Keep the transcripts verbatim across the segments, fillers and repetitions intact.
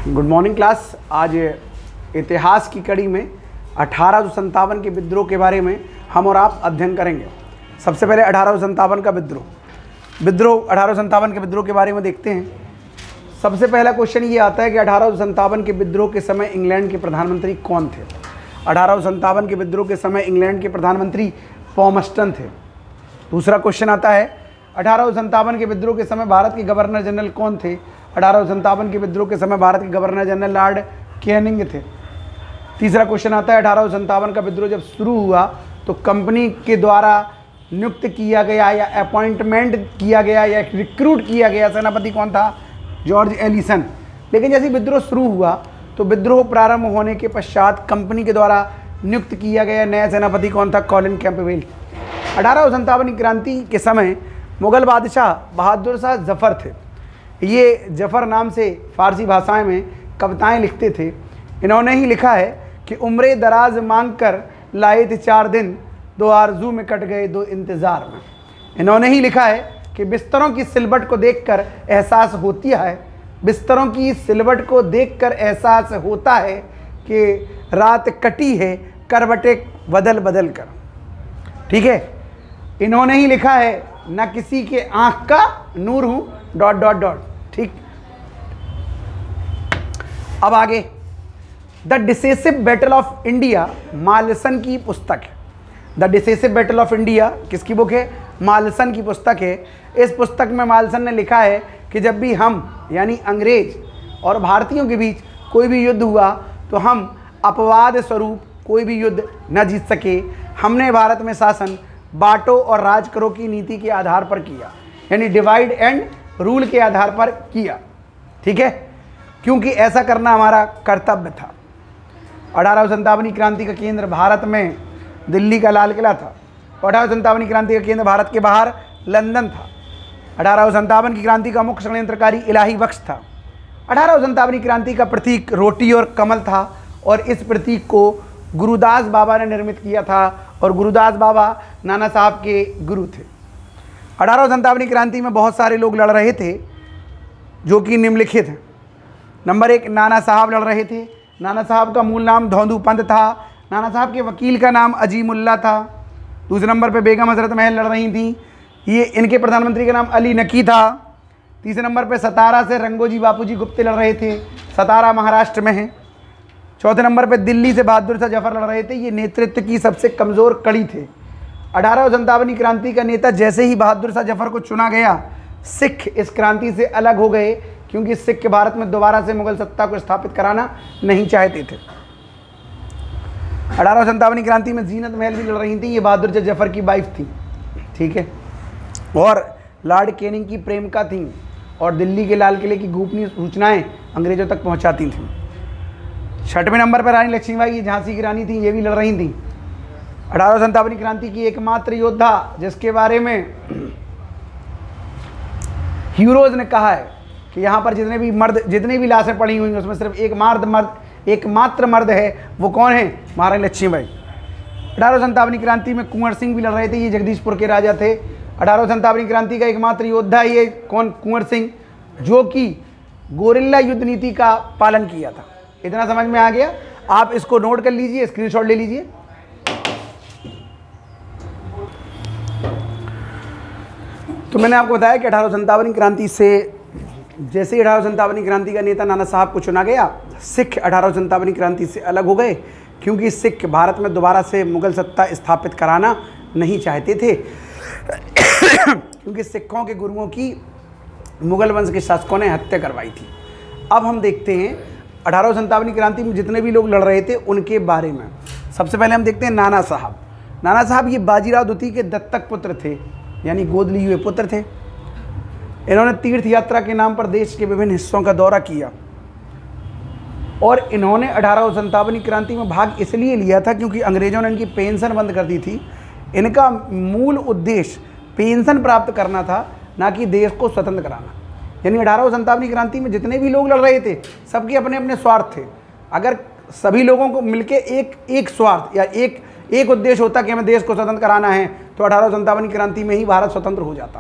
Good morning class. आज इतिहास की कड़ी में अठारह सौ संतावन के विद्रोह के बारे में हम और आप अध्ययन करेंगे। सबसे पहले अठारह सौ संतावन का विद्रोह विद्रोह अठारह सौ संतावन के विद्रोह के बारे में देखते हैं। सबसे पहला क्वेश्चन ये आता है कि अठारह सौ संतावन के विद्रोह के समय इंग्लैंड के प्रधानमंत्री कौन थे। अठारह सौ संतावन के विद्रोह के समय इंग्लैंड के प्रधानमंत्री पॉमस्टन थे। दूसरा क्वेश्चन आता है अठारह सौ संतावन के विद्रोह के समय भारत के गवर्नर जनरल कौन थे। अठारह सौ संतावन के विद्रोह के समय भारत के गवर्नर जनरल लॉर्ड कैनिंग थे। तीसरा क्वेश्चन आता है अठारह सौ संतावन का विद्रोह जब शुरू हुआ तो कंपनी के द्वारा नियुक्त किया गया या अपॉइंटमेंट किया गया या रिक्रूट किया गया सेनापति कौन था? George Ellison. लेकिन जैसे विद्रोह शुरू हुआ तो विद्रोह प्रारंभ होने के पश्चात कंपनी के द्वारा नियुक्त किया गया नया सेनापति कौन था? Colin Campbell. अठारह सौ संतावन की क्रांति के समय मुगल बादशाह बहादुर शाह जफ़र थे। ये जफ़र नाम से फारसी भाषाएं में कविताएं लिखते थे। इन्होंने ही लिखा है कि उम्रे दराज मांग कर लाए थे चार दिन, दो आरजू में कट गए दो इंतज़ार में। इन्होंने ही लिखा है कि बिस्तरों की सिलवट को देखकर एहसास होती है बिस्तरों की सिलवट को देखकर एहसास होता है कि रात कटी है करवटें बदल बदल कर। ठीक है। इन्होंने ही लिखा है न किसी के आंख का नूर हूं डॉट डॉट डॉट। ठीक। अब आगे the decisive battle of India Malleson की पुस्तक है। The decisive battle of India किसकी बुक है? मालसन की पुस्तक है। इस पुस्तक में मालसन ने लिखा है कि जब भी हम यानी अंग्रेज और भारतीयों के बीच कोई भी युद्ध हुआ तो हम अपवाद स्वरूप कोई भी युद्ध न जीत सके। हमने भारत में शासन बांटो और राज करो की नीति के आधार पर किया, यानी डिवाइड एंड रूल के आधार पर किया। ठीक है, क्योंकि ऐसा करना हमारा कर्तव्य था। अठारह सौ संतावन की क्रांति का केंद्र भारत में दिल्ली का लाल किला था। अठारह सौ संतावन की क्रांति का केंद्र भारत के बाहर लंदन था। अठारह सौ संतावन की क्रांति का मुख्य षड्यंत्रकारी इलाही बख्श था। अठारह सौ संतावन की क्रांति का प्रतीक रोटी और कमल था और इस प्रतीक को गुरुदास बाबा ने निर्मित किया था और गुरुदास बाबा नाना साहब के गुरु थे। अठारह सौ संतावन की क्रांति में बहुत सारे लोग लड़ रहे थे जो कि निम्नलिखित हैं। नंबर एक, नाना साहब लड़ रहे थे। नाना साहब का मूल नाम धौंधू पंत था। नाना साहब के वकील का नाम अजीमुल्ला था। दूसरे नंबर पे बेगम हजरत महल लड़ रही थी। ये इनके प्रधानमंत्री का नाम अली नकी था। तीसरे नंबर पे सतारा से रंगोजी बापूजी गुप्ते लड़ रहे थे। सतारा महाराष्ट्र में है। चौथे नंबर पे दिल्ली से बहादुर शाह जफर लड़ रहे थे। ये नेतृत्व की सबसे कमज़ोर कड़ी थे। अठारह सौ संतावन की क्रांति का नेता जैसे ही बहादुर शाह जफर को चुना गया, सिख इस क्रांति से अलग हो गए क्योंकि सिख भारत में दोबारा से मुगल सत्ता को स्थापित कराना नहीं चाहते थे। अठारह सौ संतावन की क्रांति में जीनत महल भी लड़ रही थी। ये बहादुर शाह जफर की वाइफ थी। ठीक है, और लॉर्ड कैनिंग की प्रेमिका थी और दिल्ली के लाल किले की गोपनीय सूचनाएं अंग्रेजों तक पहुंचाती थीं। छठवें नंबर पर रानी लक्ष्मीबाई, ये झांसी की रानी थी, ये भी लड़ रही थी। अठारह सौ संतावन की क्रांति की एकमात्र योद्धा जिसके बारे में हीरोज ने कहा है कि यहाँ पर जितने भी मर्द जितने भी लाशें पड़ी हुई हैं उसमें सिर्फ एक मर्द मर्द एकमात्र मर्द है, वो कौन है? महारानी लक्ष्मीबाई। अठारह सौ संतावन की क्रांति में कुंवर सिंह भी लड़ रहे थे। ये जगदीशपुर के राजा थे। अठारह सौ संतावन की क्रांति का एकमात्र योद्धा ये कौन? कुंवर सिंह, जो कि गोरिल्ला युद्ध नीति का पालन किया था। इतना समझ में आ गया? आप इसको नोट कर लीजिए, स्क्रीनशॉट ले लीजिए। तो मैंने आपको बताया कि अठारह सौ संतावन की क्रांति से जैसे ही अठारह सौ संतावन की क्रांति का नेता नाना साहब को चुना गया, सिख अठारह सौ संतावन की क्रांति से अलग हो गए क्योंकि सिख भारत में दोबारा से मुगल सत्ता स्थापित कराना नहीं चाहते थे क्योंकि सिखों के गुरुओं की मुगल वंश के शासकों ने हत्या करवाई थी। अब हम देखते हैं अठारह सौ संतावन की क्रांति में जितने भी लोग लड़ रहे थे उनके बारे में। सबसे पहले हम देखते हैं नाना साहब। नाना साहब ये बाजीराव द्वितीय के दत्तक पुत्र थे, यानी गोद लिए हुए पुत्र थे। इन्होंने तीर्थ यात्रा के नाम पर देश के विभिन्न हिस्सों का दौरा किया और इन्होंने अठारह सौ संतावन की क्रांति में भाग इसलिए लिया था क्योंकि अंग्रेजों ने इनकी पेंशन बंद कर दी थी। इनका मूल उद्देश्य पेंशन प्राप्त करना था, ना कि देश को स्वतंत्र कराना। यानी अठारह सौ संतावन की क्रांति में जितने भी लोग लड़ रहे थे सबके अपने अपने स्वार्थ थे। अगर सभी लोगों को मिलके एक एक स्वार्थ या एक एक उद्देश्य होता कि हमें देश को स्वतंत्र कराना है तो अठारह सौ संतावन की क्रांति में ही भारत स्वतंत्र हो जाता।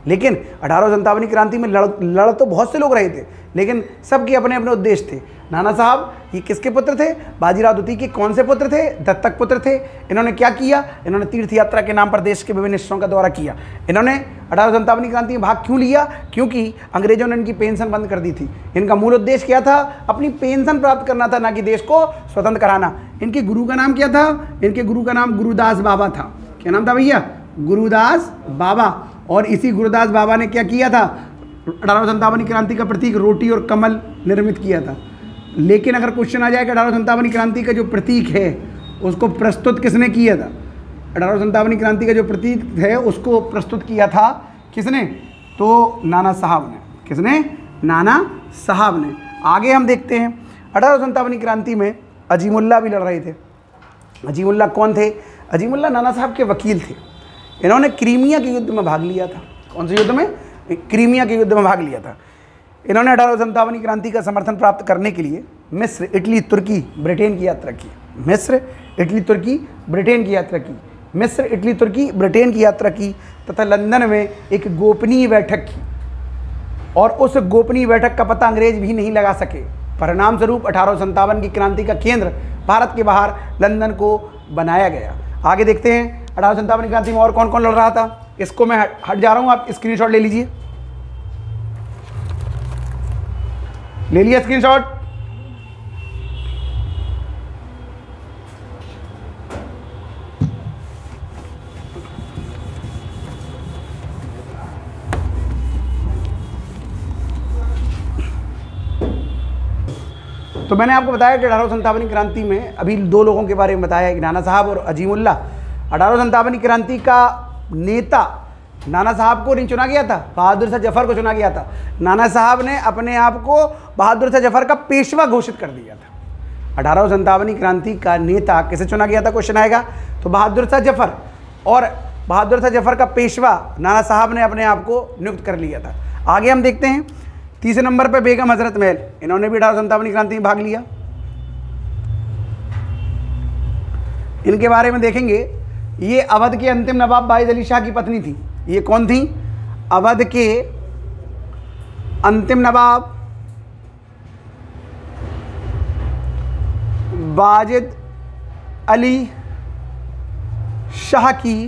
लेकिन अठारह सौ संतावन की क्रांति में लड़ लड़ तो बहुत से लोग रहे थे, लेकिन सबके अपने अपने उद्देश्य थे। नाना साहब ये किसके पुत्र थे? बाजीराव द्वितीय के कौन से पुत्र थे? दत्तक पुत्र थे। इन्होंने क्या किया? इन्होंने तीर्थ यात्रा के नाम पर देश के विभिन्न हिस्सों का दौरा किया। इन्होंने अठारह सौ संतावन की क्रांति में भाग क्यों लिया? क्योंकि अंग्रेजों ने इनकी पेंशन बंद कर दी थी। इनका मूल उद्देश्य क्या था? अपनी पेंशन प्राप्त करना था, ना कि देश को स्वतंत्र कराना। इनके गुरु का नाम क्या था? इनके गुरु का नाम गुरुदास बाबा था। क्या नाम था भैया? गुरुदास बाबा। और इसी गुरुदास बाबा ने क्या किया था? अठारह सौ संतावन की क्रांति का प्रतीक रोटी और कमल निर्मित किया था। लेकिन अगर क्वेश्चन आ जाए कि अठारह सौ संतावन की क्रांति का जो प्रतीक है उसको प्रस्तुत किसने किया था? अठारह सौ संतावन की क्रांति का जो प्रतीक है उसको प्रस्तुत किया था किसने? तो नाना साहब ने। किसने? नाना साहब ने। आगे हम देखते हैं अठारह सौ संतावन की क्रांति में अजीमुल्ला भी लड़ रहे थे। अजीमुल्ला कौन थे? अजीमुल्ला नाना साहब के वकील थे। इन्होंने क्रीमिया के युद्ध में भाग लिया था। कौन से युद्ध में? क्रीमिया के युद्ध में भाग लिया था। इन्होंने अठारह सौ संतावन की क्रांति का समर्थन प्राप्त करने के लिए मिस्र, इटली, तुर्की, ब्रिटेन की यात्रा की। मिस्र, इटली, तुर्की, ब्रिटेन की यात्रा की। मिस्र, इटली, तुर्की, ब्रिटेन की यात्रा की तथा लंदन में एक गोपनीय बैठक की। और उस गोपनीय बैठक का पता अंग्रेज भी नहीं लगा सके। परिणाम स्वरूप अठारह सौ संतावन की क्रांति का केंद्र भारत के बाहर लंदन को बनाया गया। आगे देखते हैं अठारह सौ संतावन की क्रांति में और कौन कौन लड़ रहा था। इसको मैं हट, हट जा रहा हूँ, आप स्क्रीनशॉट ले लीजिए। ले लिया स्क्रीनशॉट? तो मैंने आपको बताया कि अठारह सौ संतावन की क्रांति में अभी दो लोगों के बारे में बताया, कि नाना साहब और अजीमुल्ला। अठारह सौ संतावन की क्रांति का नेता नाना साहब को नहीं चुना गया था, बहादुर शाह जफर को चुना गया था। नाना साहब ने अपने आप को बहादुर शाह जफर का पेशवा घोषित कर दिया था। अठारह सौ संतावन की क्रांति का नेता किसे चुना गया था? क्वेश्चन आएगा तो बहादुर शाह जफर। और बहादुर शाह जफर का पेशवा नाना साहब ने अपने आप को नियुक्त कर लिया था। आगे हम देखते हैं तीसरे नंबर पर बेगम हजरत महल। इन्होंने भी अठारह सौ संतावन की क्रांति में भाग लिया। इनके बारे में देखेंगे, ये अवध के अंतिम नवाब बायद अली शाह की पत्नी थी। ये कौन थी? अवध के अंतिम नवाब बायद अली शाह की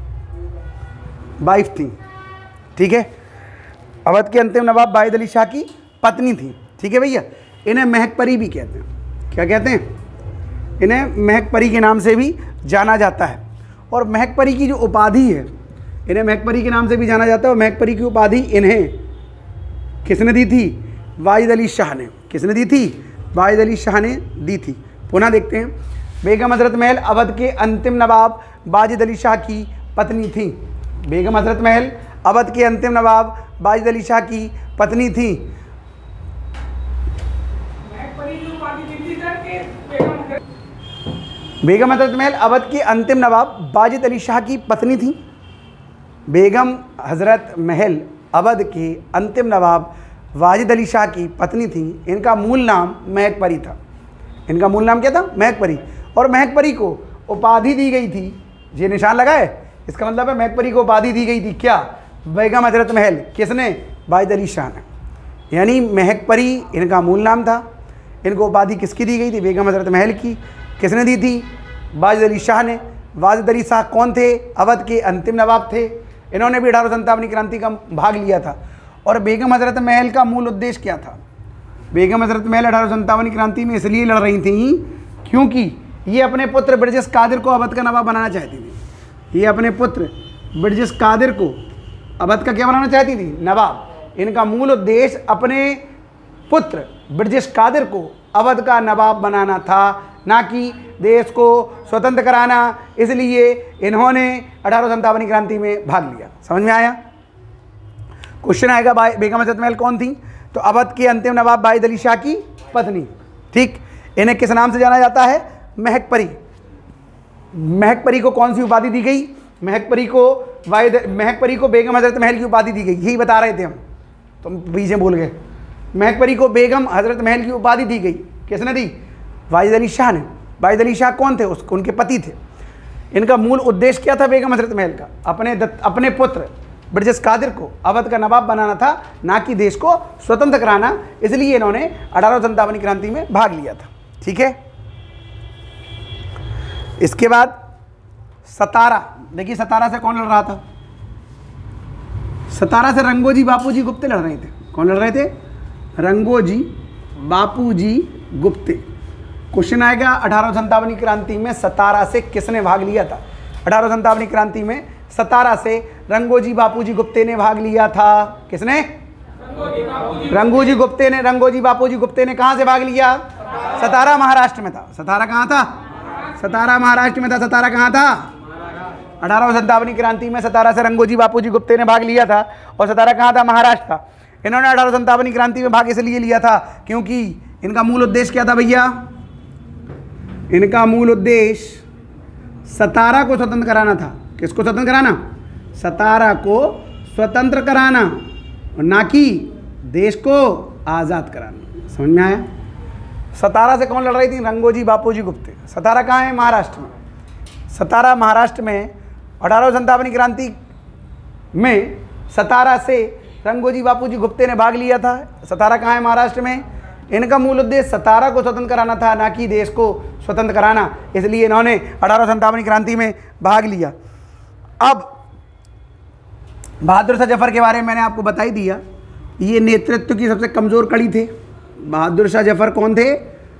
वाइफ थी। ठीक है, अवध के अंतिम नवाब बायद अली शाह की पत्नी थी। ठीक है भैया, इन्हें महकपरी भी कहते हैं। क्या कहते हैं? इन्हें महकपरी के नाम से भी जाना जाता है। और महकपरी की जो उपाधि है, इन्हें महकपरी के नाम से भी जाना जाता है। और महकपरी की उपाधि इन्हें किसने दी थी? बायद अली शाह ने। किसने दी थी? बायद अली शाह ने दी थी। पुनः देखते हैं, बेगम हजरत महल अवध के अंतिम नवाब बायद अली शाह की पत्नी थी। बेगम हजरत महल अवध के अंतिम नवाब बायद अली शाह की पत्नी थी। बेगम हजरत महल अवध के अंतिम नवाब बायद अली शाह की पत्नी थी। बेगम हजरत महल अवध के अंतिम नवाब वाजिद अली शाह की पत्नी थी। इनका मूल नाम महकपरी था। इनका मूल नाम क्या था? महकपरी। और महकपरी को उपाधि दी गई थी, ये निशान लगाए, इसका मतलब है महकपरी को उपाधि दी गई थी। क्या? बेगम हजरत महल। किसने? वाजिद अली शाह ने। यानी महकपरी इनका मूल नाम था। इनको उपाधि किसकी दी गई थी? बेगम हजरत महल की। किसने दी थी? वाजिद अली शाह ने। वाजिद अली शाह कौन थे? अवध के अंतिम नवाब थे। इन्होंने भी अठारह सौ संतावन की क्रांति का भाग लिया था। और बेगम हजरत महल का मूल उद्देश्य क्या था? बेगम हजरत महल अठारह सौ संतावन की क्रांति में इसलिए लड़ रही थी क्योंकि ये अपने पुत्र ब्रिजेश कादिर को अवध का नवाब बनाना चाहती थी। ये अपने पुत्र ब्रिजेश कादिर को अवध का क्या बनाना चाहती थी? नवाब। इनका मूल उद्देश्य अपने पुत्र ब्रिजेश कादिर को अवध का नवाब बनाना था, ना कि देश को स्वतंत्र कराना। इसलिए इन्होंने अठारह सौ संतावन की क्रांति में भाग लिया। समझ में आया? क्वेश्चन आएगा, बेगम हजरत महल कौन थी? तो अवध के अंतिम नवाब बायद अली शाह की पत्नी। ठीक, इन्हें किस नाम से जाना जाता है? महकपरी। महकपरी को कौन सी उपाधि दी गई? महकपरी को वायद महकपरी को बेगम हजरत महल की उपाधि दी गई। यही बता रहे थे हम, तुम बीच में भूल गए। महकपरी को बेगम हजरत महल की उपाधि दी गई। किसने दी? वाजिद अली शाह ने। वाजिद अली शाह कौन थे? उसको उनके पति थे। इनका मूल उद्देश्य क्या था बेगम हजरत महल का? अपने दत, अपने पुत्र ब्रिटिश कादिर को अवध का नवाब बनाना था, ना कि देश को स्वतंत्र कराना, इसलिए इन्होंने अठारह सौ संतावन क्रांति में भाग लिया था। ठीक है, इसके बाद सतारा, देखिए सतारा से कौन लड़ रहा था? सतारा से रंगोजी बापूजी गुप्ते लड़ रहे थे। कौन लड़ रहे थे? रंगोजी बापूजी गुप्ते। क्वेश्चन आएगा अठारह सौ संतावन क्रांति में सतारा से किसने भाग लिया था? अठारह सौ संतावन क्रांति में सतारा से रंगोजी बापूजी गुप्ते ने भाग लिया था। किसने? रंगोजी गुप्ते ने। रंगोजी बापूजी गुप्ते ने कहां से भाग लिया? सतारा महाराष्ट्र में था। सतारा कहां था? सतारा महाराष्ट्र में था। सतारा कहां था? अठारह सौ संतावन क्रांति में सतारा से रंगोजी बापूजी गुप्ते ने भाग लिया था। और सतारा कहां था? महाराष्ट्र था। इन्होंने अठारह सौ संतावन क्रांति में भाग इसलिए लिया था क्योंकि इनका मूल उद्देश्य क्या था भैया? इनका मूल उद्देश्य सतारा को स्वतंत्र कराना था। किसको स्वतंत्र कराना? सतारा को स्वतंत्र कराना, और ना कि देश को आज़ाद कराना। समझ में आया? सतारा से कौन लड़ रही थी? रंगोजी बापूजी गुप्ते। सतारा कहाँ है? महाराष्ट्र में। सतारा महाराष्ट्र में अठारह सौ संतावन क्रांति में सतारा से रंगोजी बापूजी गुप्ते ने भाग लिया था। सतारा कहाँ है? महाराष्ट्र में। इनका मूल उद्देश्य सतारा को स्वतंत्र कराना था, ना कि देश को स्वतंत्र कराना, इसलिए इन्होंने अठारह सौ संतावन क्रांति में भाग लिया। अब बहादुर शाह जफर के बारे में मैंने आपको बता ही दिया, ये नेतृत्व की सबसे कमज़ोर कड़ी थे। बहादुर शाह जफर कौन थे?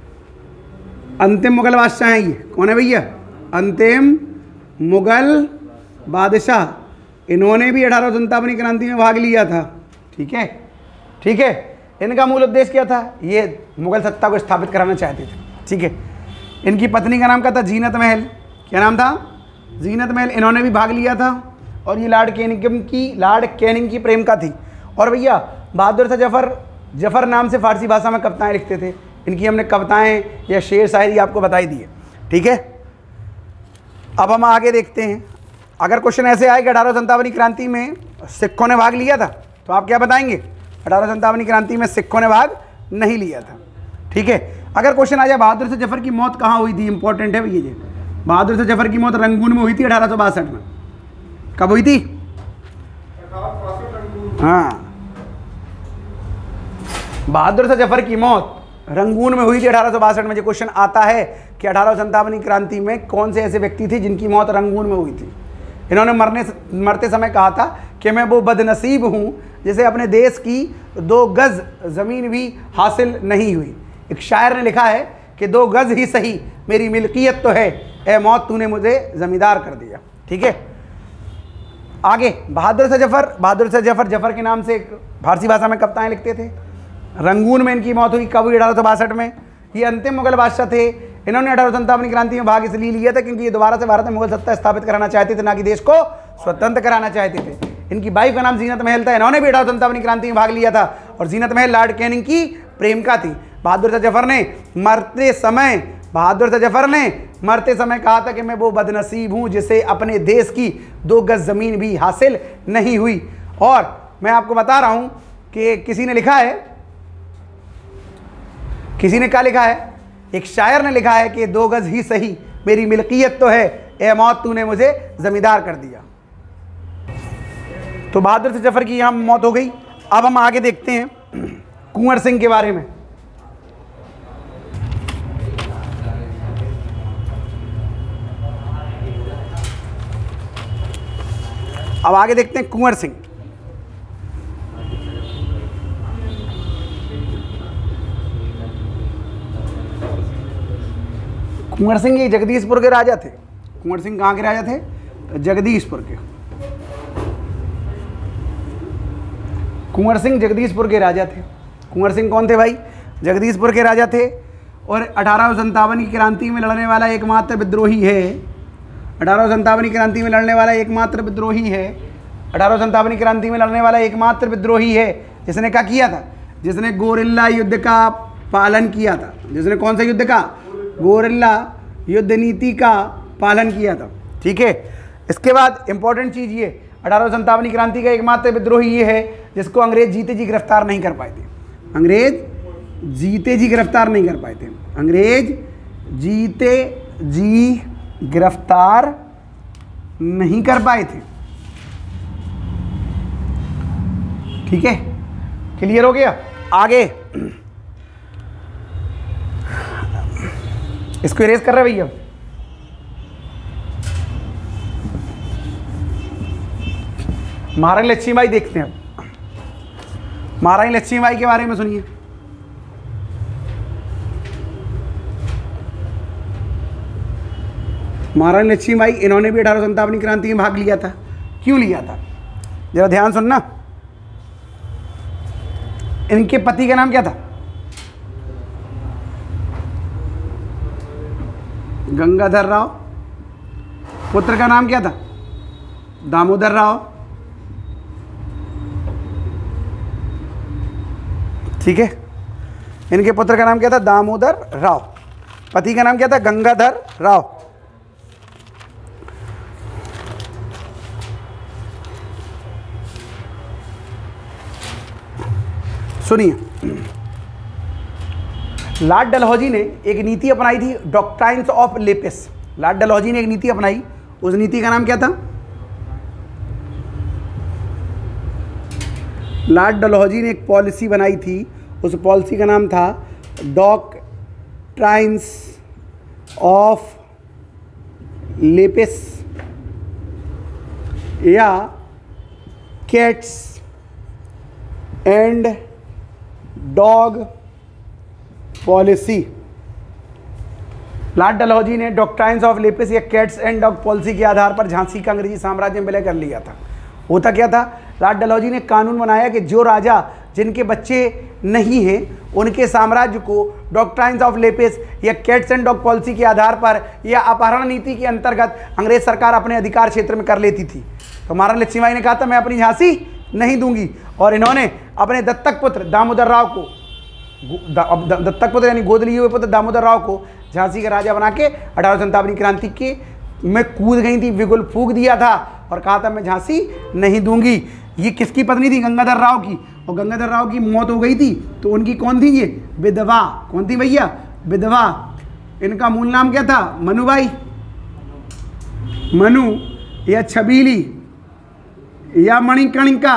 अंतिम मुगल बादशाह हैं। ये कौन है भैया? अंतिम मुगल बादशाह। इन्होंने भी अठारह सौ संतावन क्रांति में भाग लिया था। ठीक है, ठीक है। इनका मूल उद्देश्य क्या था? ये मुगल सत्ता को स्थापित कराना चाहते थे। ठीक है। इनकी पत्नी का नाम क्या था? जीनत महल। क्या नाम था? जीनत महल। इन्होंने भी भाग लिया था, और ये लॉर्ड कैनिंघम की लॉर्ड कैनिंग की प्रेमिका थी। और भैया बहादुर शाह जफर जफर नाम से फारसी भाषा में कविताएं लिखते थे। इनकी हमने कविताएं या शेर शायरी आपको बताई दी है। ठीक है, अब हम आगे देखते हैं। अगर क्वेश्चन ऐसे आए कि अठारह सौ संतावन क्रांति में सिखों ने भाग लिया था, तो आप क्या बताएंगे? अठारह सौ संतावन क्रांति में सिखों ने भाग नहीं लिया था। ठीक है। अगर क्वेश्चन आ जाए बहादुर शाह जफर की मौत कहाँ हुई थी, इंपॉर्टेंट है भैया जी। बहादुर शाह जफर की मौत रंगून में हुई थी अठारह सौ बासठ में। कब हुई थी? हाँ, बहादुर शाह जफर की मौत रंगून में हुई थी अठारह सौ बासठ में। जो क्वेश्चन आता है कि अठारह सौ संतावन क्रांति में कौन से ऐसे व्यक्ति थे जिनकी मौत रंगून में हुई थी। इन्होंने मरने मरते समय कहा था कि मैं वो बदनसीब हूँ जिसे अपने देश की दो गज ज़मीन भी हासिल नहीं हुई। एक शायर ने लिखा है कि दो गज ही सही मेरी मिल्कियत तो है, ए मौत तूने मुझे ज़मींदार कर दिया। ठीक है, आगे बहादुर शाह जफर बहादुर शाह जफर जफर के नाम से फारसी भाषा में कविताएं लिखते थे। रंगून में इनकी मौत हुई। कब हुई? अठारह सौ बासठ में। ये अंतिम मुगल बादशाह थे। इन्होंने अठारह सौ संतावन क्रांति में भाग इसलिए लिया था क्योंकि ये दोबारा से भारत में मुगल सत्ता स्थापित कराना चाहते थे, ना कि देश को स्वतंत्र कराना चाहते थे। इनकी वाइफ का नाम जीनत महल था। इन्होंने भी अठारह सौ संतावन क्रांति में भाग लिया था, और जीनत महल लॉर्ड कैनिंग की प्रेमिका थी। बहादुर शाह जफर ने मरते समय बहादुर शाह जफर ने मरते समय कहा था कि मैं वो बदनसीब हूँ जिसे अपने देश की दो गज ज़मीन भी हासिल नहीं हुई। और मैं आपको बता रहा हूँ कि किसी ने लिखा है, किसी ने क्या लिखा है? एक शायर ने लिखा है कि दो गज ही सही मेरी मिल्कियत तो है, ए मौत तूने मुझे जमींदार कर दिया। तो बहादुर शाह जफर की यहाँ मौत हो गई। अब हम आगे देखते हैं कुंवर सिंह के बारे में। अब आगे देखते हैं कुंवर सिंह। कुंवर सिंह ये जगदीशपुर के राजा थे। कुंवर सिंह कहाँ के राजा थे? जगदीशपुर के। कुंवर सिंह जगदीशपुर के राजा थे। कुंवर सिंह कौन थे भाई? जगदीशपुर के राजा थे। और अठारह सौ संतावन की क्रांति में लड़ने वाला एकमात्र विद्रोही है। अठारह सौ संतावन की क्रांति में लड़ने वाला एकमात्र विद्रोही है। अठारह सौ संतावन की क्रांति में लड़ने वाला एकमात्र विद्रोही है जिसने क्या किया था? जिसने गोरिल्ला युद्ध का पालन किया था। जिसने कौन सा युद्ध का? गोरिल्ला युद्ध नीति का पालन किया था। ठीक है। इसके बाद इंपॉर्टेंट चीज़ ये, अठारह सौ संतावन क्रांति का एकमात्र विद्रोही ये है जिसको अंग्रेज जीते जी गिरफ्तार नहीं कर पाए थे। अंग्रेज जीते जी गिरफ्तार नहीं कर पाए थे। अंग्रेज जीते जी गिरफ्तार नहीं कर पाए थे। ठीक है, क्लियर हो गया। आगे इसको इरेज कर रहे भैया। महारानी लक्ष्मीबाई देखते हैं। महारानी लक्ष्मीबाई के बारे में सुनिए। महारानी लक्ष्मीबाई, इन्होंने भी अठारह सौ संतावन की क्रांति में भाग लिया था। क्यों लिया था, जरा ध्यान सुनना। इनके पति का नाम क्या था? गंगाधर राव। पुत्र का नाम क्या था? दामोदर राव। ठीक है, इनके पुत्र का नाम क्या था? दामोदर राव। पति का नाम क्या था? गंगाधर राव। सुनिए, लॉर्ड डलहौजी ने एक नीति अपनाई थी, doctrines of lapse. Lord Dalhousie ने एक नीति अपनाई, उस नीति का नाम क्या था? लॉर्ड डलहौजी ने एक पॉलिसी बनाई थी, उस पॉलिसी का नाम था डॉक्ट्राइन्स ऑफ लेपिस या cats and dog policy. Lord Dalhousie ने डॉक्ट्राइन्स ऑफ लेपिस या कैट्स एंड डॉग पॉलिसी के आधार पर झांसी का अंग्रेजी साम्राज्य में विलय कर लिया था। होता क्या था, लॉर्ड डलहौजी ने कानून बनाया कि जो राजा जिनके बच्चे नहीं हैं उनके साम्राज्य को डॉक्ट्राइन्स ऑफ लेपिस या कैट्स एंड डॉग पॉलिसी के आधार पर या अपहरण नीति के अंतर्गत अंग्रेज सरकार अपने अधिकार क्षेत्र में कर लेती थी। तो महारानी लक्ष्मीबाई ने कहा था मैं अपनी झांसी नहीं दूंगी, और इन्होंने अपने दत्तक पुत्र दामोदर राव को, दत्तक पुत्र यानी गोद लिए हुए पुत्र दामोदर राव को झांसी का राजा बना के अठारह सौ संतावन क्रांति के में कूद गई थी, बिगुल फूक दिया था और कहा था मैं झांसी नहीं दूंगी। ये किसकी पत्नी थी? गंगाधर राव की। और गंगाधर राव की मौत हो गई थी तो उनकी कौन थी? ये विधवा। कौन थी भैया? विधवा। इनका मूल नाम क्या था? मनुबाई, मनु या छबीली या मणिकर्णिका।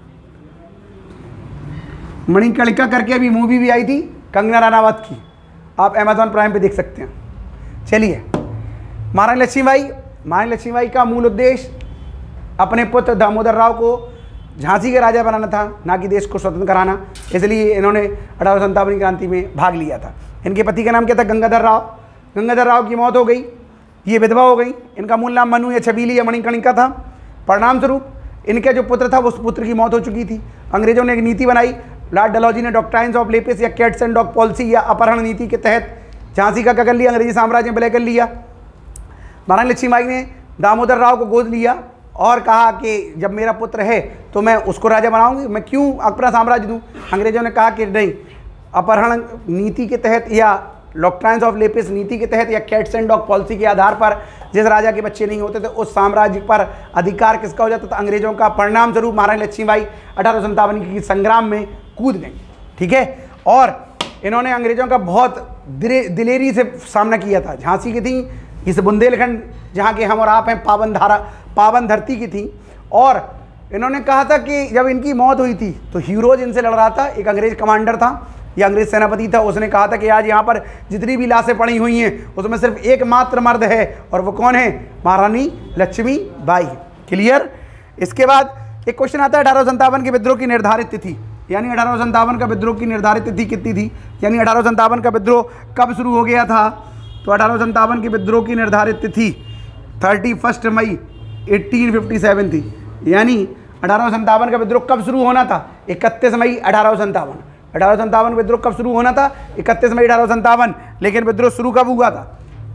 मणिकर्णिका करके अभी मूवी भी आई थी कंगना रनावत की, आप अमेजॉन प्राइम पे देख सकते हैं। चलिए, महारानी लक्ष्मीबाई, महारानी लक्ष्मीबाई का मूल उद्देश्य अपने पुत्र दामोदर राव को झांसी के राजा बनाना था, ना कि देश को स्वतंत्र कराना। इसलिए इन्होंने अठारह सौ संतावन क्रांति में भाग लिया था। इनके पति का नाम क्या था? गंगाधर राव। गंगाधर राव की मौत हो गई, ये विधवा हो गई। इनका मूल नाम मनु या छबीली या मणिकर्णिका था। परिणाम स्वरूप इनका जो पुत्र था उस पुत्र की मौत हो चुकी थी। अंग्रेजों ने एक नीति बनाई, लॉर्ड डलहौजी ने डॉक्ट्राइन्स ऑफ लेपिस या कैट्स एंड डॉग पॉलिसी या अपहरण नीति के तहत झांसी का क्या कर लिया? अंग्रेजी साम्राज्य में विलय कर लिया। महारानी लक्ष्मीबाई ने दामोदर राव को गोद लिया और कहा कि जब मेरा पुत्र है तो मैं उसको राजा बनाऊंगी, मैं क्यों अपना साम्राज्य दूं? अंग्रेजों ने कहा कि नहीं, अपहरण नीति के तहत या डॉक्ट्राइन्स ऑफ लेपिस नीति के तहत या कैट्स एंड डॉग पॉलिसी के आधार पर जिस राजा के बच्चे नहीं होते थे उस साम्राज्य पर अधिकार किसका हो जाता था? अंग्रेजों का। परिणाम स्वरूप महारानी लक्ष्मीबाई अठारह सौ संतावन की संग्राम में कूद गई। ठीक है, और इन्होंने अंग्रेजों का बहुत दिलेरी से सामना किया था। झांसी की थी, इस बुंदेलखंड जहाँ के हम और आप हैं, पावन धारा पावन धरती की थी। और इन्होंने कहा था कि जब इनकी मौत हुई थी तो हीरोज इनसे लड़ रहा था, एक अंग्रेज कमांडर था, ये अंग्रेज सेनापति था। उसने कहा था कि आज यहाँ पर जितनी भी लाशें पड़ी हुई हैं उसमें सिर्फ एकमात्र मर्द है, और वो कौन है? महारानी लक्ष्मीबाई। क्लियर। इसके बाद एक क्वेश्चन आता है, अठारह सौ संतावन के विद्रोह की निर्धारित तिथि, यानी अठारह सौ संतावन का विद्रोह की निर्धारित तिथि कितनी थी? यानी अठारह सौ संतावन का विद्रोह कब शुरू हो गया था? तो अठारह सौ संतावन के विद्रोह की निर्धारित तिथि थर्टी फर्स्ट मई एटीन फिफ्टी सेवन थी। यानी अठारह सौ संतावन का विद्रोह कब शुरू होना था? इकतीस मई अठारह सौ संतावन। अठारह सौ संतावन विद्रोह कब शुरू होना था? इकतीस मई अठारह सौ संतावन। लेकिन विद्रोह शुरू कब हुआ था?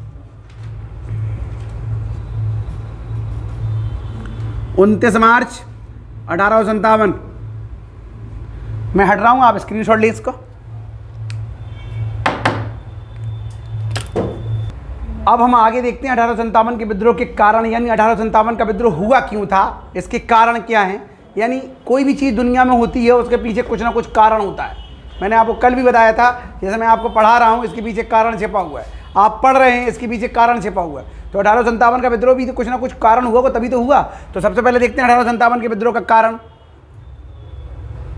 उनतीस मार्च अठारह सौ संतावन। मैं हट रहा हूं, आप स्क्रीनशॉट ले इसको। अब हम आगे देखते हैं अठारह सौ संतावन के विद्रोह के कारण, यानी अठारह सौ संतावन का विद्रोह हुआ क्यों था, इसके कारण क्या हैं। यानी कोई भी चीज़ दुनिया में होती है उसके पीछे कुछ ना कुछ कारण होता है। मैंने आपको कल भी बताया था, जैसे मैं आपको पढ़ा रहा हूँ इसके पीछे कारण छिपा हुआ है, आप पढ़ रहे हैं इसके पीछे कारण छिपा हुआ है। तो अठारह सौ संतावन का विद्रोह भी तो कुछ ना कुछ कारण हुआ, तभी तो हुआ। तो सबसे पहले देखते हैं अठारह सौ संतावन के विद्रोह का कारण।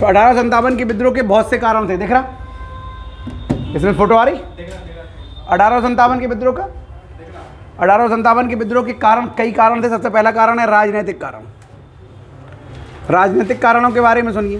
तो अठारह सौ संतावन के विद्रोह के बहुत से कारण थे, देख रहा इसमें फोटो आ रही, अठारह सौ संतावन के विद्रोह का, अठारह सौ संतावन के विद्रोह के कारण कई कारण थे। सबसे पहला कारण है राजनीतिक कारण। राजनीतिक कारणों के बारे में सुनिए।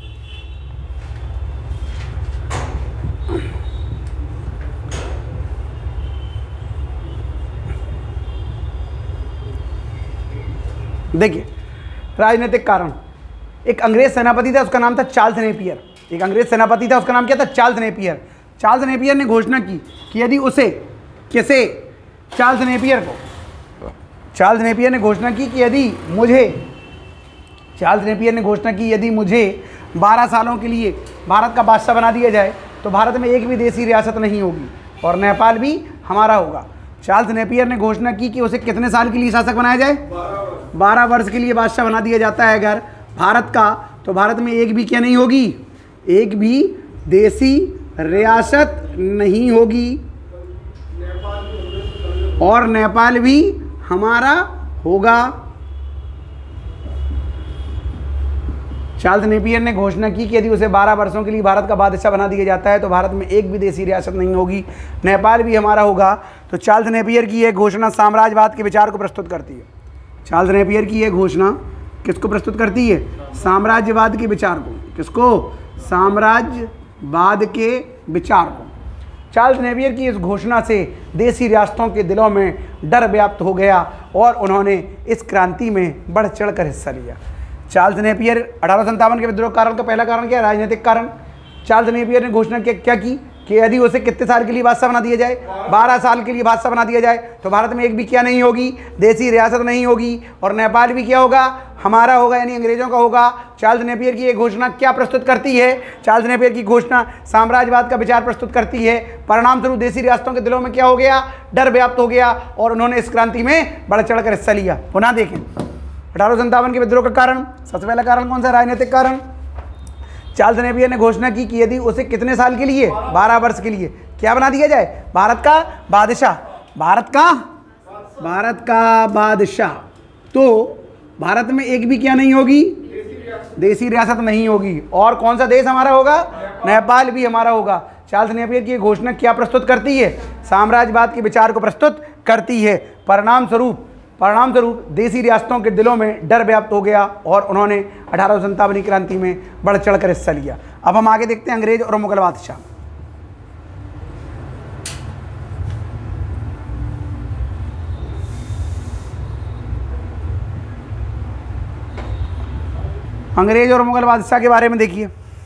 देखिए राजनीतिक कारण, एक अंग्रेज सेनापति था, उसका नाम था चार्ल्स नेपियर। एक अंग्रेज सेनापति था, उसका नाम क्या था? Charles Napier. चार्ल्स नेपियर ने घोषणा की कि यदि उसे किसे चार्ल्स नेपियर को चार्ल्स नेपियर ने घोषणा की कि यदि मुझे चार्ल्स नेपियर ने घोषणा की यदि मुझे बारह सालों के लिए भारत का बादशाह बना दिया जाए तो भारत में एक भी देसी रियासत नहीं होगी और नेपाल भी हमारा होगा। चार्ल्स नेपियर ने घोषणा की कि उसे कितने साल के लिए शासक बनाया जाए? बारह वर्ष के लिए बादशाह बना दिया जाता है अगर भारत का, तो भारत में एक भी क्या नहीं होगी? एक भी देसी रियासत नहीं होगी और नेपाल भी हमारा होगा। चार्ल्स नेपियर ने घोषणा की कि यदि उसे बारह वर्षों के लिए भारत का बादशाह बना दिया जाता है तो भारत में एक भी देसी रियासत नहीं होगी, नेपाल भी हमारा होगा। तो चार्ल्स नेपियर की यह घोषणा साम्राज्यवाद के विचार को प्रस्तुत करती है। चार्ल्स नेपियर की यह घोषणा किसको प्रस्तुत करती है? साम्राज्यवाद के विचार को। किसको? साम्राज्यवाद के विचार को। चार्ल्स नेपियर की इस घोषणा से देसी रियासतों के दिलों में डर व्याप्त हो गया और उन्होंने इस क्रांति में बढ़ चढ़ कर हिस्सा लिया। चार्ल्स नेपियर अठारह सौ संतावन के विद्रोह कारण का पहला कारण क्या है? राजनीतिक कारण। चार्ल्स नेपियर ने घोषणा क्या की कि यदि उसे कितने साल के लिए बादशाह बना दिया जाए? बारह साल के लिए बादशाह बना दिया जाए तो भारत में एक भी क्या नहीं होगी? देसी रियासत नहीं होगी और नेपाल भी क्या होगा? हमारा होगा, यानी अंग्रेजों का होगा। चार्ल्स नेपियर की ये घोषणा क्या प्रस्तुत करती है? चार्ल्स नेपियर की घोषणा साम्राज्यवाद का विचार प्रस्तुत करती है। परिणाम स्वरूप देसी रियासतों के दिलों में क्या हो गया? डर व्याप्त हो गया और उन्होंने इस क्रांति में बढ़ चढ़ कर हिस्सा लिया। पुनः देखें अठारह सौ संतावन के विद्रोह का कारण, सबसे पहला कारण कौन सा? राजनीतिक कारण। चार्ल्स नेपियर ने घोषणा की कि यदि उसे कितने साल के लिए? बारह वर्ष के लिए क्या बना दिया जाए? भारत का बादशाह। भारत का भारत का बादशाह। तो भारत में एक भी क्या नहीं होगी? देसी रियासत नहीं होगी। और कौन सा देश हमारा होगा? नेपाल भी हमारा होगा। चार्ल्स नेपियर की घोषणा क्या प्रस्तुत करती है? साम्राज्यवाद के विचार को प्रस्तुत करती है। परिणाम स्वरूप परिणाम स्वरूप देसी रियासतों के दिलों में डर व्याप्त हो गया और उन्होंने अठारह सौ संतावन क्रांति में बढ़ चढ़ कर हिस्सा लिया। अब हम आगे देखते हैं अंग्रेज और मुगल बादशाह। अंग्रेज और मुगल बादशाह के बारे में देखिए।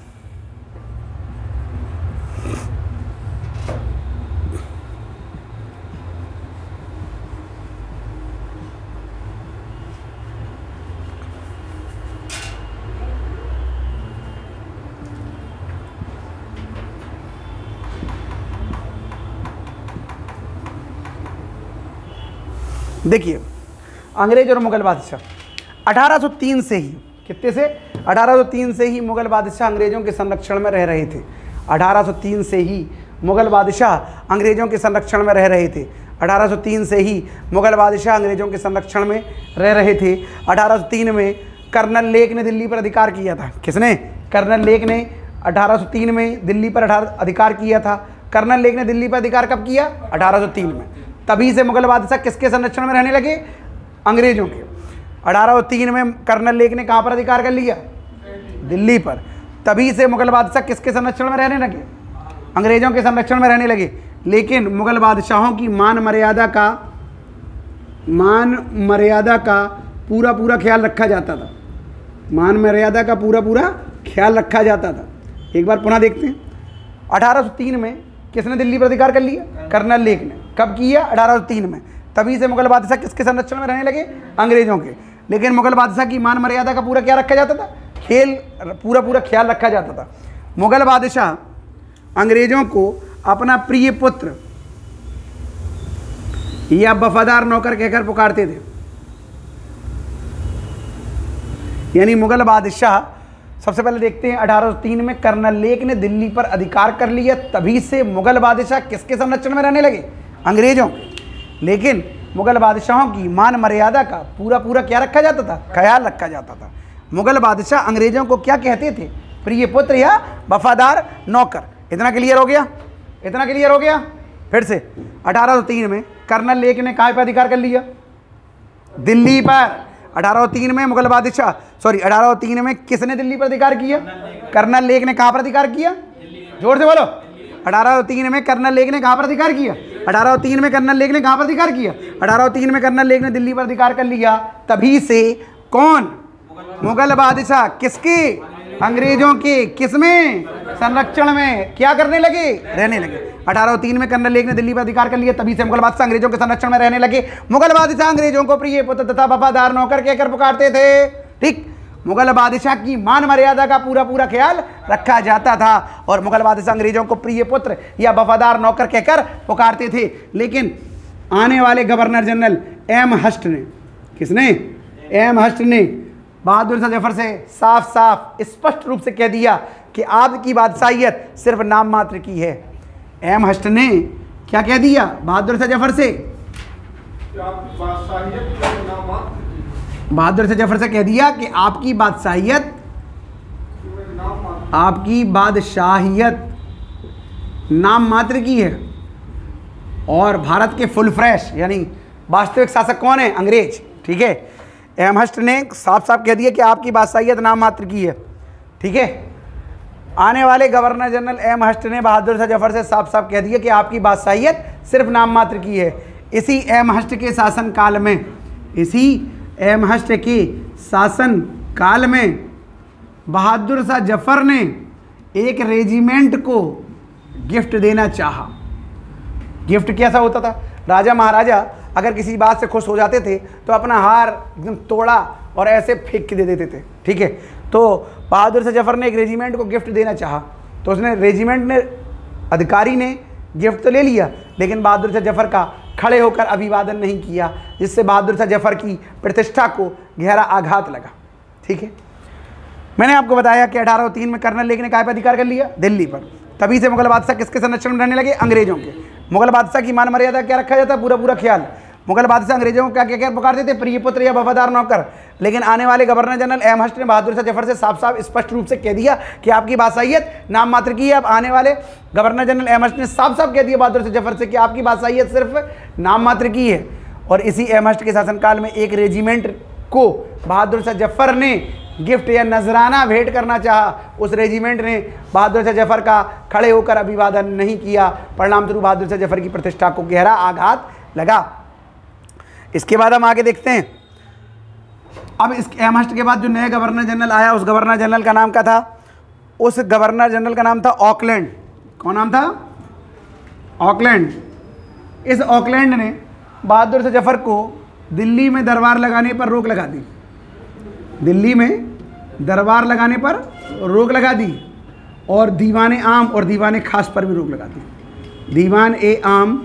देखिए अंग्रेज और मुगल बादशाह अठारह सौ तीन से ही, कितने से? अठारह सौ तीन से ही मुगल बादशाह अंग्रेजों के संरक्षण में रह रहे थे। अठारह सौ तीन से ही मुगल बादशाह अंग्रेजों के संरक्षण में रह रहे थे। अठारह सौ तीन से ही मुगल बादशाह अंग्रेजों के संरक्षण में रह रहे थे। अठारह सौ तीन में कर्नल लेक ने दिल्ली पर अधिकार किया था। किसने? कर्नल लेक ने अठारह सौ तीन में दिल्ली पर अधिकार किया था। कर्नल लेक ने दिल्ली पर अधिकार कब किया? अठारह सौ तीन में। तभी से मुगल बादशाह किसके संरक्षण में रहने लगे? अंग्रेजों के। अठारह सौ तीन में कर्नल लेक ने कहाँ पर अधिकार कर लिया? दिल्ली पर। तभी से मुगल बादशाह किसके संरक्षण में रहने लगे? अंग्रेजों के संरक्षण में रहने लगे। लेकिन मुगल बादशाहों की मान मर्यादा का मान मर्यादा का पूरा पूरा ख्याल रखा जाता था। मान मर्यादा का पूरा पूरा ख्याल रखा जाता था। एक बार पुनः देखते हैं। अठारह सौ तीन में किसने दिल्ली पर अधिकार कर लिया? कर्नल लेक ने। कब किया? अठारह सौ तीन में। तभी से मुगल बादशाह किसके संरक्षण में रहने लगे? अंग्रेजों के। लेकिन मुगल बादशाह की मान मर्यादा का पूरा क्या रखा जाता था? खेल पूरा पूरा ख्याल रखा जाता था। मुगल बादशाह अंग्रेजों को अपना प्रिय पुत्र या वफादार नौकर कहकर पुकारते थे। यानी मुगल बादशाह, सबसे पहले देखते हैं अठारह सौ तीन में कर्नल लेक ने दिल्ली पर अधिकार कर लिया। तभी से मुगल बादशाह किसके संरक्षण में रहने लगे? अंग्रेजों के। लेकिन मुगल बादशाहों की मान मर्यादा का पूरा पूरा क्या रखा जाता था? ख्याल रखा जाता था। मुगल बादशाह अंग्रेजों को क्या कहते थे प्रिय पुत्र या वफादार नौकर। इतना क्लियर हो गया, इतना क्लियर हो गया। फिर से अठारह सौ तीन में कर्नल लेक ने कहाँ पर अधिकार कर लिया? दिल्ली पर। अठारह सौ तीन में मुगल बादशाह सॉरी अठारह सौ तीन में किसने दिल्ली पर अधिकार किया? कर्नल लेक ने कहाँ पर अधिकार किया? जोर से बोलो। अठारह सौ तीन में कर्नल लेक ने कहाँ पर अधिकार किया? अठारह सौ तीन में कर्नल लेक ने कहाँ पर अधिकार किया? अठारह सौ तीन में कर्नल लेक ने दिल्ली पर अधिकार कर लिया। तभी से कौन? मुगल बादशाह किसके? अंग्रेजों के किसमें? संरक्षण में क्या करने लगे? रहने लगे। अठारह सौ तीन में कर्नल लेक ने दिल्ली पर अधिकार कर लिया, तभी से मुगल बादशाह अंग्रेजों के संरक्षण में रहने लगे। मुगल बादशाह अंग्रेजों को प्रिय पुत्र तथा वफादार नौकर कहकर पुकारते थे। ठीक, मुगल बादशाह की मान मर्यादा का पूरा पूरा ख्याल रखा जाता था और मुगल बादशाह अंग्रेजों को प्रिय पुत्र या वफादार नौकर कहकर पुकारते थे। लेकिन आने वाले गवर्नर जनरल एम हस्ट ने, किसने? एम हस्ट ने बहादुर शाह जफर से साफ साफ स्पष्ट रूप से कह दिया कि आपकी बादशाहियत सिर्फ नाम मात्र की है। एम हस्ट ने क्या कह दिया बहादुर शाह जफर से? बहादुर शाह जफर से कह दिया कि आपकी बादशाहियत आपकी बादशाहियत नाम मात्र की है और भारत के फुल फ्रेश यानी वास्तविक शासक कौन है? अंग्रेज। ठीक है, एम हस्ट ने साफ साफ कह दिया कि आपकी बादशाहियत नाम मात्र की है। ठीक है, आने वाले गवर्नर जनरल एम हस्ट ने बहादुर शाह जफर से साफ साफ कह दिया कि आपकी बादशाहियत सिर्फ नाम मात्र की है। इसी एम हस्ट के शासन काल में इसी एम हस्ट के शासन काल में बहादुर शाह जफर ने एक रेजिमेंट को गिफ्ट देना चाहा। गिफ्ट कैसा होता था? राजा महाराजा अगर किसी बात से खुश हो जाते थे तो अपना हार एकदम तोड़ा और ऐसे फेंक के दे देते थे। ठीक है, तो बहादुर शाह जफर ने एक रेजिमेंट को गिफ्ट देना चाहा, तो उसने रेजिमेंट ने अधिकारी ने गिफ्ट तो ले लिया, लेकिन बहादुर शाह जफर का खड़े होकर अभिवादन नहीं किया, जिससे बहादुर शाह जफर की प्रतिष्ठा को गहरा आघात लगा। ठीक है, मैंने आपको बताया कि अठारह सौ तीन में कर्नल लेक ने कहाँ पर अधिकार कर लिया? दिल्ली पर। तभी से मुगल बादशाह किसके संरक्षण में रहने लगे? अंग्रेजों के। मुगल बादशाह की मान मर्यादा क्या रखा जाता? पूरा पूरा ख्याल। मुगल बादशाह अंग्रेजों को क्या क्या क्या पुकारते थे? प्रिय पुत्र या वफादार नौकर। लेकिन आने वाले गवर्नर जनरल एम हस्ट ने बहादुर शाह जफर से साफ साफ स्पष्ट रूप से कह दिया कि आपकी बादशाहियत नाम मात्र की है। अब आने वाले गवर्नर जनरल एम हस्ट ने साफ साफ कह दिया बहादुर शाह जफर से कि आपकी बादशाहियत सिर्फ नाम मात्र की है। और इसी एम हस्ट के शासनकाल में एक रेजिमेंट को बहादुर शाह जफर ने गिफ्ट या नजराना भेंट करना चाहा। उस रेजिमेंट ने बहादुर शाह जफर का खड़े होकर अभिवादन नहीं किया। परिणाम स्वरूप बहादुर शाह जफर की प्रतिष्ठा को गहरा आघात लगा। इसके बाद हम आगे देखते हैं। अब इस एम हस्ट के बाद जो नया गवर्नर जनरल आया, उस गवर्नर जनरल का नाम क्या था? उस गवर्नर जनरल का नाम था ऑकलैंड। कौन नाम था? ऑकलैंड। इस ऑकलैंड ने बहादुर शाह जफर को दिल्ली में दरबार लगाने पर रोक लगा दी। दिल्ली में दरबार लगाने पर रोक लगा दी और दीवाने आम और दीवाने खास पर भी रोक लगा दी। दीवान ए आम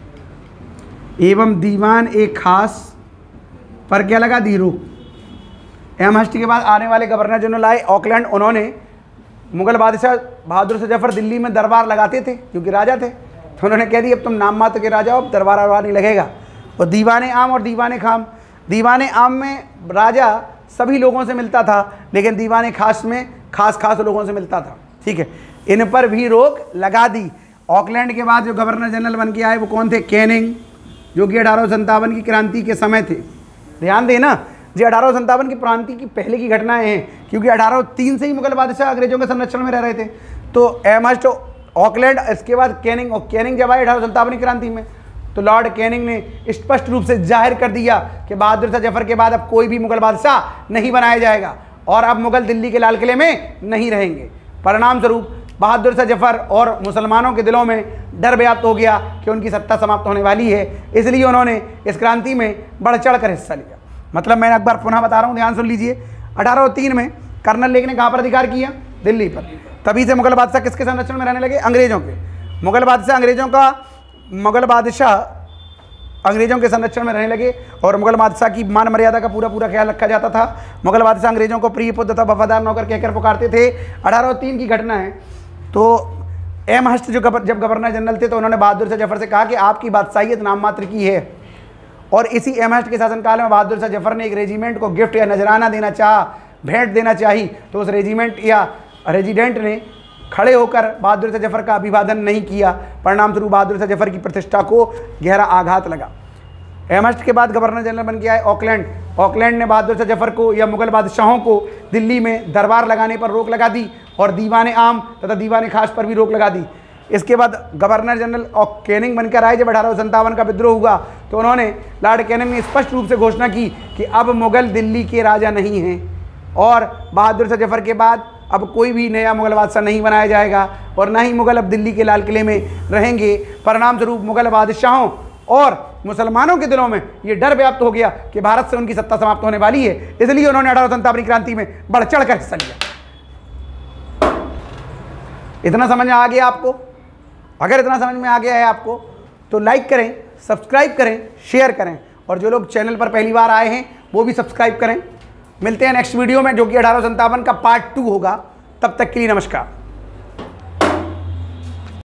एवं दीवान ए खास पर क्या लगा दी? रोक। एम हस्ट के बाद आने वाले गवर्नर जनरल आए ऑकलैंड। उन्होंने मुगल बादशाह बहादुर शाह जफर दिल्ली में दरबार लगाते थे क्योंकि राजा थे, तो उन्होंने कह दिया अब तुम नाम मात्र के राजा हो, अब दरबार वरबार नहीं लगेगा। और दीवाने आम और दीवाने खाम, दीवाने आम में राजा सभी लोगों से मिलता था, लेकिन दीवाने खास में खास खास लोगों से मिलता था। ठीक है, इन पर भी रोक लगा दी। ऑकलैंड के बाद जो गवर्नर जनरल बन के आए वो कौन थे? कैनिंग, जो कि अठारह सौ संतावन की क्रांति के समय थे। ध्यान देना, जो अठारह सौ संतावन की क्रांति की पहले की घटनाएं हैं, क्योंकि अठारह सौ तीन से ही मुगल बादशाह अंग्रेजों के संरक्षण में रह रहे थे। तो एम हस्ट, ऑकलैंड, इसके बाद कैनिंग। और कैनिंग जब आए अठारह सौ संतावन की क्रांति में, तो लॉर्ड कैनिंग ने स्पष्ट रूप से जाहिर कर दिया कि बहादुर शाह जफर के बाद अब कोई भी मुगल बादशाह नहीं बनाया जाएगा और अब मुगल दिल्ली के लाल किले में नहीं रहेंगे। परिणाम स्वरूप बहादुर शाह जफर और मुसलमानों के दिलों में डर व्याप्त हो गया कि उनकी सत्ता समाप्त होने वाली है, इसलिए उन्होंने इस क्रांति में बढ़ चढ़ कर हिस्सा लिया। मतलब मैं एक बार पुनः बता रहा हूँ, ध्यान सुन लीजिए। अठारह सौ तीन में कर्नल लेक ने कहाँ पर अधिकार किया? दिल्ली पर। तभी से मुगल बादशाह किसके संरक्षण में रहने लगे? अंग्रेजों के। मुगल बादशाह अंग्रेजों का मुगल बादशाह अंग्रेजों के संरक्षण में रहने लगे और मुगल बादशाह की मान मर्यादा का पूरा पूरा ख्याल रखा जाता था। मुगल बादशाह अंग्रेजों को प्रिय पुत्र तथा वफादार नौकर कहकर पुकारते थे। अठारह सौ तीन की घटना है। तो एम हस्ट जो गवर, जब गवर्नर जनरल थे, तो उन्होंने बहादुर शाह जफर से कहा कि आपकी बादशाहियत नाम मात्र की है। और इसी एम हस्ट के शासनकाल में बहादुर शाह जफर ने एक रेजिमेंट को गिफ्ट या नजराना देना चाहा, भेंट देना चाही। तो उस रेजिमेंट या रेजिडेंट ने खड़े होकर बहादुर शाह जफर का अभिवादन नहीं किया। परिणाम स्वरूप बहादुर शाह जफर की प्रतिष्ठा को गहरा आघात लगा। एमस्ट के बाद गवर्नर जनरल बन के आए ऑकलैंड। ऑकलैंड ने बहादुर शाह जफर को या मुगल बादशाहों को दिल्ली में दरबार लगाने पर रोक लगा दी और दीवान आम तथा दीवान खास पर भी रोक लगा दी। इसके बाद गवर्नर जनरल कैनिंग बनकर आए। जब अठारह सौ संतावन का विद्रोह हुआ तो उन्होंने लॉर्ड कैनिंग ने स्पष्ट रूप से घोषणा की कि अब मुगल दिल्ली के राजा नहीं हैं और बहादुर शाह जफर के बाद अब कोई भी नया मुगल बादशाह नहीं बनाया जाएगा और ना ही मुगल अब दिल्ली के लाल किले में रहेंगे। परिणाम स्वरूप मुगल बादशाहों और मुसलमानों के दिलों में ये डर व्याप्त हो गया कि भारत से उनकी सत्ता समाप्त होने वाली है। इसलिए उन्होंने अठारह सौ संतावन क्रांति में बढ़ चढ़ कर हिस्सा लिया। इतना समझ में आ गया आपको? अगर इतना समझ में आ गया है आपको तो लाइक करें, सब्सक्राइब करें, शेयर करें और जो लोग चैनल पर पहली बार आए हैं वो भी सब्सक्राइब करें। मिलते हैं नेक्स्ट वीडियो में जो कि अठारह सौ संतावन का पार्ट टू होगा। तब तक के लिए नमस्कार।